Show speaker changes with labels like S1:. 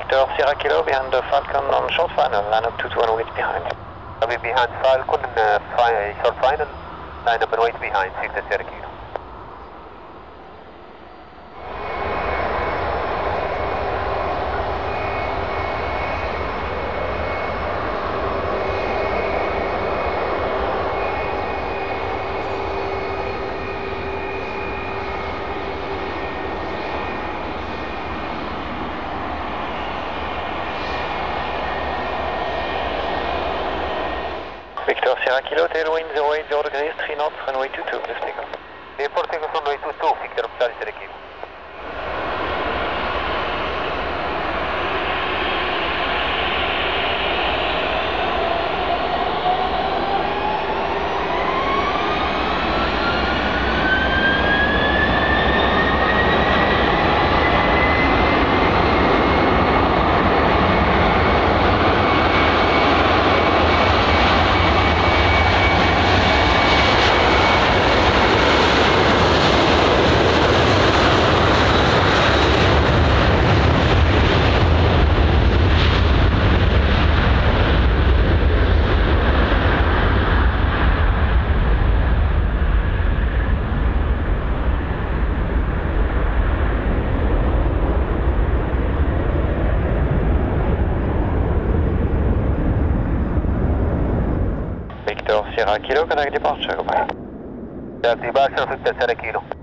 S1: Victor Sierra Kilo behind the Falcon on short final, line up 22 and wait behind.
S2: I'll be behind Falcon, short final, line up and wait behind, Victor Sierra Kilo.
S1: Victor Sierra Kilo, tailwind 080 degrees, 3 knots, runway 22, please take off.
S2: Report takeoff runway 22, Victor Sierra Kilo. Victor Sierra Kilo, contact departure, goodbye. Departure, Victor Sierra Kilo.